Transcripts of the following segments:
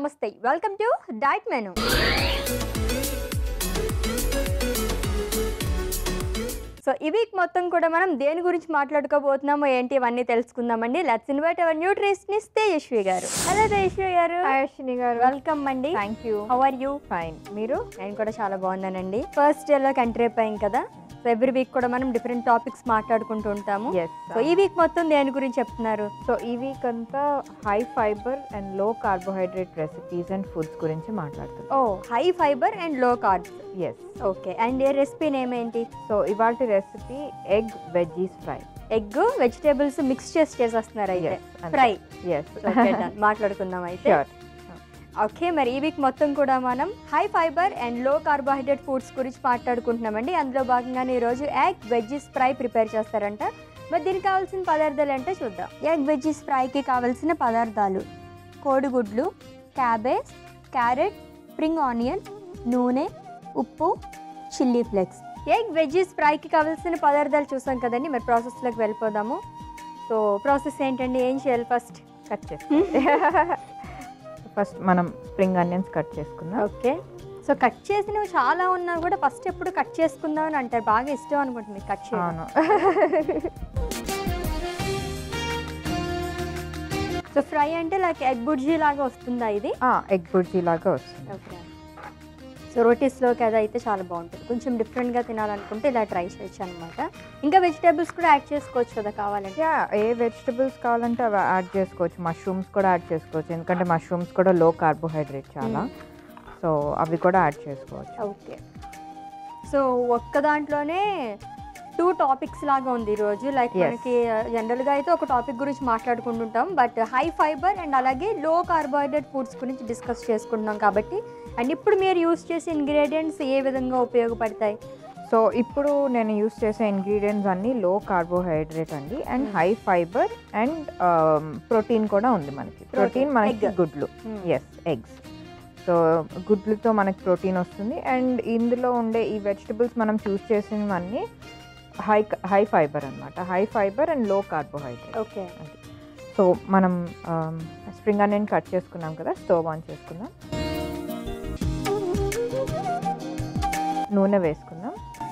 నమస్తే welcome to diet menu. So ఈ week మొత్తం కూడా మనం దేని గురించి మాట్లాడుకోబోతున్నామో ఏంటి ఇవన్నీ తెలుసుకుందామండి. Let's invite our nutritionist Tejaswi గారు. హలో తేజస్వి గారు. హాయ్ అశ్విని గారు. వెల్కమ్ అండి. Thank you. How are you? Fine. మీరు? నేను కూడా చాలా బాగున్నానండి. ఫస్ట్ డేలోకి ఎంటర్ అయిపోయాం కదా, సో ఎవ్రీ వీక్ కూడా మనం డిఫరెంట్ టాపిక్స్ మాట్లాడుకుంటూ ఉంటాము. సో ఈ వీక్ మొత్తం దేని గురించి చెప్తున్నారు? సో ఈ వీక్ అంతా high fibre and low carbohydrate recipes and foods గురించి మాట్లాడుతున్నాం. Oh, high fibre and low carbs. Yes. Okay. And ఏ రెసిపీ నేమ్ ఏంటి? సో ఇవాళ recipe egg veggies fry. Egg vegetables mix చేసేస్తున్నారు అయితే ఫ్రై. ఎస్. మాట్లాడుకుందాం అయితే. ఓకే, మరి ఈ వీక్ మొత్తం కూడా మనం high fibre and low carbohydrate foods గురించి మాట్లాడుకుంటున్నామండి. అందులో భాగంగానే ఈరోజు ఎగ్ వెజ్జీస్ ఫ్రై ప్రిపేర్ చేస్తారంట. మరి దీనికి కావాల్సిన పదార్థాలు ఏంటో చూద్దాం. ఎగ్ వెజ్జీస్ ఫ్రైకి కావాల్సిన పదార్థాలు: కోడిగుడ్లు, క్యాబేజ్, క్యారెట్, స్ప్రింగ్ ఆనియన్, నూనె, ఉప్పు, చిల్లీ ఫ్లేక్స్. ఎగ్ వెజ్జీస్ ఫ్రైకి కావాల్సిన పదార్థాలు చూసాం కదండి. మరి ప్రాసెస్లోకి వెళ్ళిపోదాము. సో ప్రాసెస్ ఏంటండి, ఏం చేయాలి? ఫస్ట్ కట్ చేస్తాం. ఫస్ట్ మనం స్ప్రింగ్ ఆనియన్స్ కట్ చేసుకుందాం. ఓకే. సో కట్ చేసినవి చాలా ఉన్నా కూడా ఫస్ట్ ఎప్పుడు కట్ చేసుకుందాం అని అంటారు. బాగా ఇష్టం అనుకుంటుంది కట్ చేయడం. సో ఫ్రై అంటే లైక్ ఎగ్ బుర్జీ లాగా వస్తుందా ఇది? ఎగ్ బుర్జీ లాగా వస్తుంది. ఓకే. సో రోటీస్లోకి అది అయితే చాలా బాగుంటుంది. కొంచెం డిఫరెంట్గా తినాలనుకుంటే ఇలా ట్రై చేయొచ్చు అనమాట. ఇంకా వెజిటేబుల్స్ కూడా యాడ్ చేసుకోవచ్చు కదా కావాలంటే. ఏ వెజిటబుల్స్ కావాలంటే అవి యాడ్ చేసుకోవచ్చు. మష్రూమ్స్ కూడా యాడ్ చేసుకోవచ్చు, ఎందుకంటే మష్రూమ్స్ కూడా లో కార్బోహైడ్రేట్ చాలా. సో అవి కూడా యాడ్ చేసుకోవచ్చు. ఓకే. సో ఒక్క దాంట్లోనే 2 టాపిక్స్ లాగా ఉంది ఈరోజు. లైక్ మనకి జనరల్గా అయితే ఒక టాపిక్ గురించి మాట్లాడుకుంటుంటాం, బట్ హై ఫైబర్ అండ్ అలాగే లో కార్బోహైడ్రేట్ ఫుడ్స్ గురించి డిస్కస్ చేసుకుంటున్నాం కాబట్టి. అండ్ ఇప్పుడు మీరు యూస్ చేసే ఇంగ్రీడియంట్స్ ఏ విధంగా ఉపయోగపడతాయి? సో ఇప్పుడు నేను యూస్ చేసే ఇంగ్రీడియంట్స్ అన్నీ లో కార్బోహైడ్రేట్ అండి, and high fibre and protein కూడా ఉంది మనకి. ప్రోటీన్ మనకి గుడ్లు. Yes, eggs. సో గుడ్లతో మనకి ప్రోటీన్ వస్తుంది. అండ్ ఇందులో ఉండే ఈ వెజిటబుల్స్ మనం చూస్ చేసినవన్నీ హై ఫైబర్ అనమాట. High fibre and low carbohydrate. Okay. So మనం స్ప్రింగ్ ఆనియన్ కట్ చేసుకున్నాం కదా, స్టవ్ ఆన్ చేసుకుందాం. నూనె వేసుకుందాం.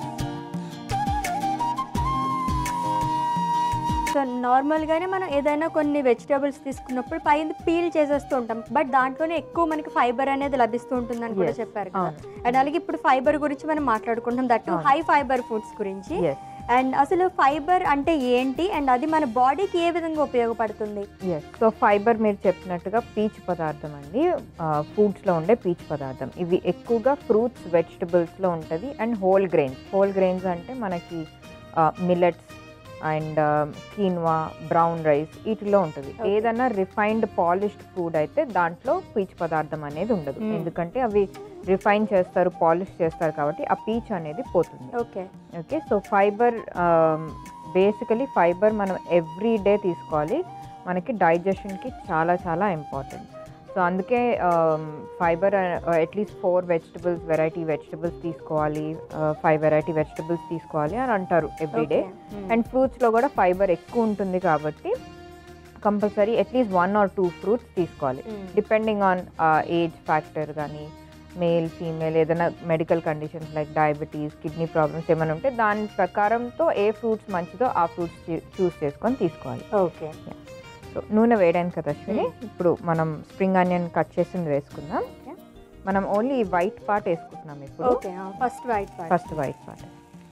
సో నార్మల్గానే మనం ఏదైనా కొన్ని వెజిటేబుల్స్ తీసుకున్నప్పుడు పైన పీల్ చేసేస్తూ ఉంటాం, బట్ దాంట్లోనే ఎక్కువ మనకి ఫైబర్ అనేది లభిస్తూ ఉంటుందని కూడా చెప్పారు కదా. అండ్ అలాగే ఇప్పుడు ఫైబర్ గురించి మనం మాట్లాడుకుంటాం, దట్ హై ఫైబర్ ఫుడ్స్ గురించి. అండ్ అసలు ఫైబర్ అంటే ఏంటి, అండ్ అది మన బాడీకి ఏ విధంగా ఉపయోగపడుతుంది? సో ఫైబర్ మీరు చెప్పినట్టుగా పీచు పదార్థం అండి, ఫుడ్స్లో ఉండే పీచు పదార్థం. ఇవి ఎక్కువగా ఫ్రూట్స్, వెజిటబుల్స్లో ఉంటుంది. అండ్ హోల్ గ్రెయిన్స్ అంటే మనకి millets and quinoa, brown rice, వీటిలో ఉంటుంది. ఏదైనా రిఫైన్డ్ పాలిష్డ్ ఫుడ్ అయితే దాంట్లో పీచు పదార్థం అనేది ఉండదు, ఎందుకంటే అవి రిఫైన్ చేస్తారు, పాలిష్ చేస్తారు కాబట్టి ఆ పీచు అనేది పోతుంది. Okay. So fibre, basically fibre మనం ఎవ్రీ డే తీసుకోవాలి. మనకి డైజెషన్కి చాలా చాలా ఇంపార్టెంట్. సో అందుకే ఫైబర్ అట్లీస్ట్ 4 వెరైటీ వెజిటబుల్స్ తీసుకోవాలి, 5 వెరైటీ వెజిటబుల్స్ తీసుకోవాలి అని అంటారు ఎవ్రీడే. అండ్ ఫ్రూట్స్లో కూడా ఫైబర్ ఎక్కువ ఉంటుంది కాబట్టి కంపల్సరీ అట్లీస్ట్ 1 or 2 ఫ్రూట్స్ తీసుకోవాలి, డిపెండింగ్ ఆన్ ఏజ్ ఫ్యాక్టర్. కానీ మేల్, ఫీమేల్, ఏదైనా medical conditions like diabetes, kidney problems ఏమైనా ఉంటే దాని ప్రకారంతో ఏ ఫ్రూట్స్ మంచిదో ఆ ఫ్రూట్స్ చూస్ చేసుకొని తీసుకోవాలి. ఓకే. సో నూనె వేయడానికి కదా అశ్విని, ఇప్పుడు మనం స్ప్రింగ్ ఆనియన్ కట్ చేసింది వేసుకుందాం. మనం ఓన్లీ వైట్ పార్ట్ వేసుకుంటున్నాం ఇప్పుడు. First white part.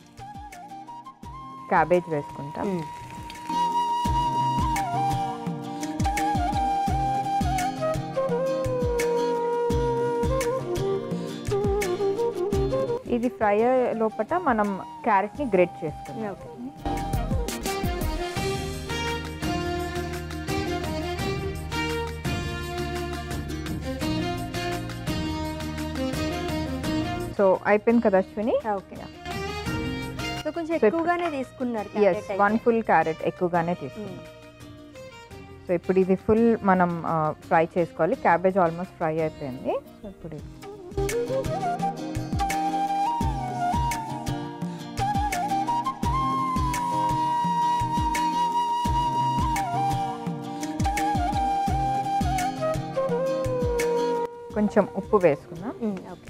క్యాబేజ్ వేసుకుంటాం. ఇది ఫ్రై లోపల మనం క్యారెట్ని గ్రేట్ చేసుకుంటాం. సో అయిపోయింది కదా అశ్విని. ఓకే. సో కొంచెం ఎక్కువగానే తీసుకున్నారు. 1 full క్యారెట్ ఎక్కువగానే తీసుకున్నాం. సో ఇప్పుడు ఇది ఫుల్ మనం ఫ్రై చేసుకోవాలి. క్యాబేజ్ ఆల్మోస్ట్ ఫ్రై అయిపోయింది. సో ఇప్పుడు కొంచెం ఉప్పు వేసుకుందాం. ఓకే.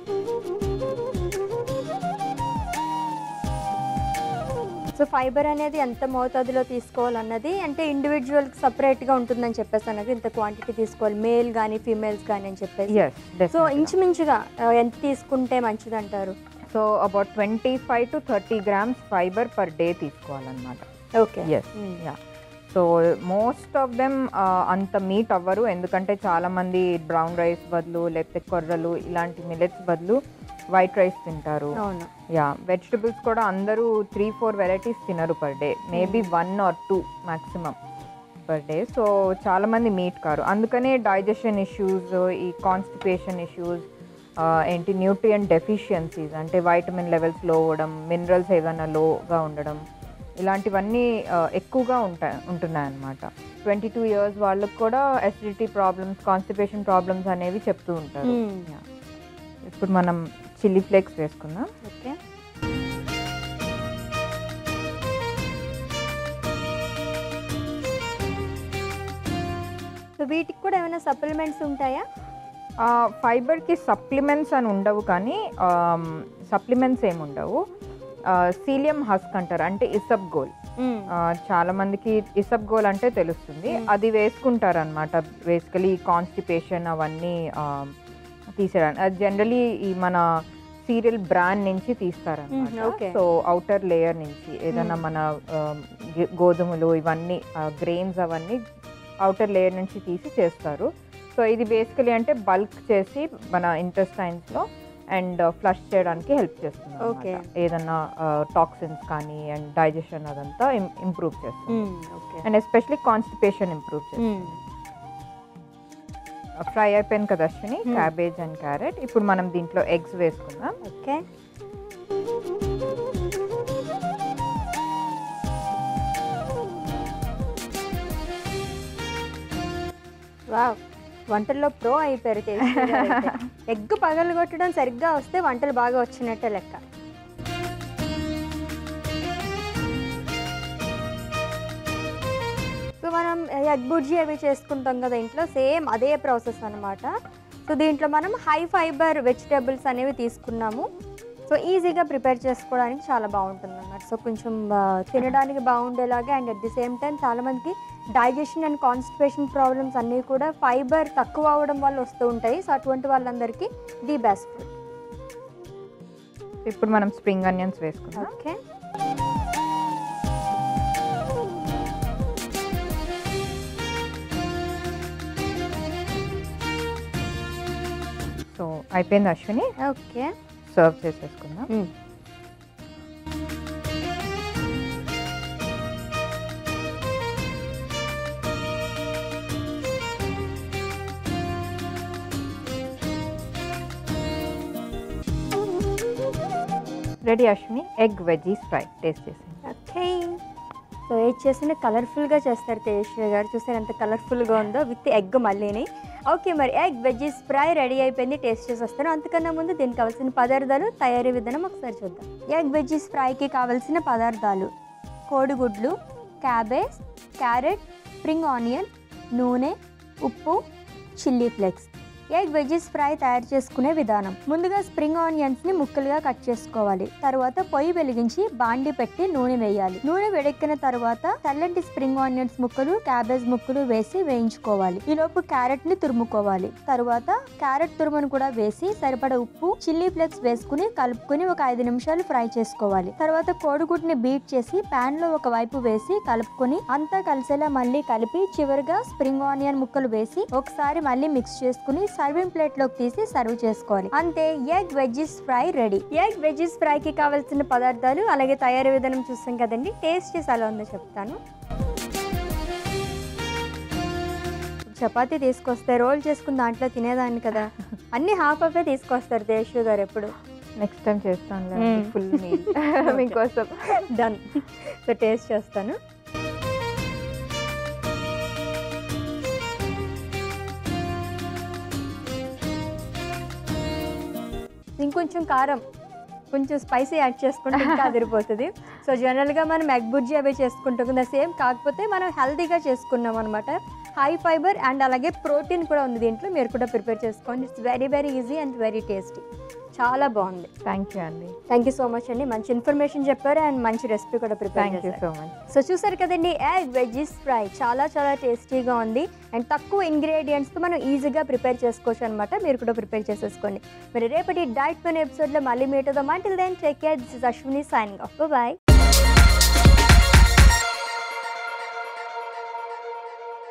సో ఫైబర్ అనేది ఎంత మోతాదులో తీసుకోవాలన్నది అంటే ఇండివిజువల్కి సపరేట్గా ఉంటుందని చెప్పేసి అన్నది ఇంత క్వాంటిటీ తీసుకోవాలి, మేల్ కానీ ఫీమేల్స్ కానీ అని చెప్పేసి. సో ఇంచుమించుగా ఎంత తీసుకుంటే మంచిది అంటారు? So about 25 to 30 grams fibre per day తీసుకోవాలన్నమాట. Okay. Yeah. So most of them అంత మీట్ అవ్వరు, ఎందుకంటే చాలామంది బ్రౌన్ రైస్ బదులు లేకపోతే కొర్రలు ఇలాంటి మిల్లెట్స్ బదులు వైట్ రైస్ తింటారు. యా, వెజిటబుల్స్ కూడా అందరూ 3-4 వెరైటీస్ తినరు per day, maybe 1 or 2 maximum per day. So చాలామంది మీట్ కారు, అందుకనే డైజెషన్ ఇష్యూస్, ఈ కాన్స్టిపేషన్ ఇష్యూస్, ఏంటి న్యూట్రియంట్ డెఫిషియన్సీస్ అంటే వైటమిన్ లెవెల్స్ లో అవ్వడం, మినరల్స్ ఏదైనా లోగా ఉండడం, ఇలాంటివన్నీ ఎక్కువగా ఉంటున్నాయి అన్నమాట. 22 years వాళ్ళకు కూడా అసిడిటీ ప్రాబ్లమ్స్, కాన్స్టిపేషన్ ప్రాబ్లమ్స్ అనేవి చెప్తూ ఉంటారు. ఇప్పుడు మనం చిల్లీ ఫ్లేక్స్ వేసుకుందాం. ఓకే. సో వీటికి కూడా ఏమైనా సప్లిమెంట్స్ ఉంటాయా? ఫైబర్కి సప్లిమెంట్స్ అని ఉండవు, కానీ సప్లిమెంట్స్ ఏమి ఉండవు. సీలియం హస్క్ అంటారు, అంటే ఇసబ్గోల్. చాలా మందికి ఇసబ్గోల్ అంటే తెలుస్తుంది, అది వేసుకుంటారు అనమాట. బేసికలీ కాన్స్టిపేషన్ అవన్నీ తీసేయడానికి. అది జనరలీ ఈ మన సీరియల్ బ్రాండ్ నుంచి తీస్తారన్నమాట. సో అవుటర్ లేయర్ నుంచి ఏదైనా మన గోధుమలు ఇవన్నీ గ్రెయిన్స్ అవన్నీ అవుటర్ లేయర్ నుంచి తీసి చేస్తారు. సో ఇది బేసికలీ అంటే బల్క్ చేసి మన ఇంటెస్టైన్స్లో అండ్ ఫ్లష్ చేయడానికి హెల్ప్ చేస్తుంది. ఏదన్నా టాక్సిన్స్ కానీ అండ్ డైజెషన్ అదంతా ఇంప్రూవ్ చేస్తుంది. అండ్ ఎస్పెషలీ కాన్స్టిపేషన్ ఇంప్రూవ్ చేస్తుంది. ఫ్రై అయిపోయింది కదా అశ్విని, క్యాబేజ్ అండ్ క్యారెట్. ఇప్పుడు మనం దీంట్లో ఎగ్స్ వేసుకుందాం. ఓకే. వావ్, వంటల్లో ప్రో అయిపోయారు. ఎగ్ పగలు కొట్టడం సరిగ్గా వస్తే వంటలు బాగా వచ్చినట్టే లెక్క. సో మనం ఎగ్ బుర్జీ అవి చేసుకుంటాం కదా ఇంట్లో, సేమ్ అదే ప్రాసెస్ అనమాట. సో దీంట్లో మనం హై ఫైబర్ వెజిటేబుల్స్ అనేవి తీసుకున్నాము. సో ఈజీగా ప్రిపేర్ చేసుకోవడానికి చాలా బాగుంటుంది అన్నమాట. సో కొంచెం తినడానికి బాగుండేలాగా and at the same time చాలామందికి డైజెషన్ అండ్ కాన్స్టిపేషన్ ప్రాబ్లమ్స్ అన్నీ కూడా ఫైబర్ తక్కువ అవ్వడం వల్ల వస్తూ ఉంటాయి. సో అటువంటి వాళ్ళందరికీ ది బెస్ట్ ఫుడ్. ఇప్పుడు మనం స్ప్రింగ్ ఆనియన్స్ వేసుకుందాం. ఓకే. సో అయిపోయింది అశ్విని. ఓకే. సర్వ్ చేసేసుకుందాం. Ready Ashwini, egg veggies fry. Taste చేసి. ఓకే. సో ఏది చేసినా కలర్ఫుల్గా చేస్తారు తేజస్వి గారు. చూసారు ఎంత కలర్ఫుల్గా ఉందో విత్ ఎగ్ మళ్ళీని. ఓకే, మరి ఎగ్ వెజ్జీస్ ఫ్రై రెడీ అయిపోయింది, టేస్ట్ చేసి వస్తాను. అంతకన్నా ముందు దీనికి కావాల్సిన పదార్థాలు, తయారీ విధానం ఒకసారి చూద్దాం. ఎగ్ వెజ్జీస్ ఫ్రైకి కావాల్సిన పదార్థాలు: కోడిగుడ్లు, క్యాబేజ్, క్యారెట్, స్ప్రింగ్ ఆనియన్, నూనె, ఉప్పు, chilli flakes. Egg veggies fry తయారు చేసుకునే విధానం: ముందుగా స్ప్రింగ్ ఆనియన్స్ ని ముక్కలుగా కట్ చేసుకోవాలి. తర్వాత పొయ్యి వెలిగించి బాండి పెట్టి నూనె వేయాలి. నూనె వేడెక్కిన తర్వాత తెల్లటి స్ప్రింగ్ ఆనియన్స్ ముక్కలు, క్యాబేజ్ ముక్కలు వేసి వేయించుకోవాలి. ఈలోపు క్యారెట్ ని తురుముకోవాలి. తర్వాత క్యారెట్ తురుమును కూడా వేసి సరిపడ ఉప్పు, చిల్లీ ఫ్లేక్స్ వేసుకుని కలుపుకుని ఒక 5 నిమిషాలు ఫ్రై చేసుకోవాలి. తర్వాత కోడిగుడ్ని బీట్ చేసి పాన్ లో ఒక వైపు వేసి కలుపుకొని అంతా కలిసేలా మళ్ళీ కలిపి చివరిగా స్ప్రింగ్ ఆనియన్ ముక్కలు వేసి ఒకసారి మళ్ళీ మిక్స్ చేసుకుని సర్వింగ్ ప్లేట్ లోకి తీసి సర్వ్ చేసుకోవాలి. అంతే, egg veggies fry ready. Egg veggies ఫ్రైకి కావాల్సిన పదార్థాలు అలాగే తయారీ విధానం చూస్తాం కదండి. టేస్ట్ చేసి ఎలా ఉందో చెప్తాను. చపాతీ తీసుకొస్తే రోల్ చేసుకుని దాంట్లో తినేదాన్ని కదా, అన్ని హాఫ్ హాఫే తీసుకొస్తారు తేజస్వి గారు ఎప్పుడు. నెక్స్ట్ టైం చేస్తాను ఫుల్ మీల్ మీకోసం. డన్. సో టేస్ట్ చేస్తాను. ఇంకొంచెం కారం కొంచెం స్పైసీ యాడ్ చేసుకుంటే ఇంకా అదిరిపోతుంది. సో జనరల్గా మనం ఎగ్ బుర్జీ అవి చేసుకుంటాం కదా సేమ్, కాకపోతే మనం హెల్తీగా చేసుకున్నాం అనమాట. హై ఫైబర్ అండ్ అలాగే ప్రోటీన్ కూడా ఉంది దీంట్లో. మీరు కూడా ప్రిపేర్ చేసుకోండి. It's very very easy and very tasty. చాలా బాగుంది. థ్యాంక్ యూ అండి. థ్యాంక్ యూ సో మచ్ అండి. మంచి ఇన్ఫర్మేషన్ చెప్పారు అండ్ మంచి రెసిపీ కూడా ప్రిపేర్ థ్యాంక్ యూ చేశారు. So much. సో చూసారు కదండి, ఎగ్ వెజ్జీస్ ఫ్రై చాలా చాలా టేస్టీగా ఉంది అండ్ తక్కువ ఇంగ్రీడియంట్స్తో మనం ఈజీగా ప్రిపేర్ చేసుకోవచ్చు అనమాట. మీరు కూడా ప్రిపేర్ చేసేసుకోండి. మరి రేపటి డైట్ మెనూ ఎపిసోడ్లో మళ్ళీ మీట్ అవుదాం. Until then take care. This is Ashwini signing off. By.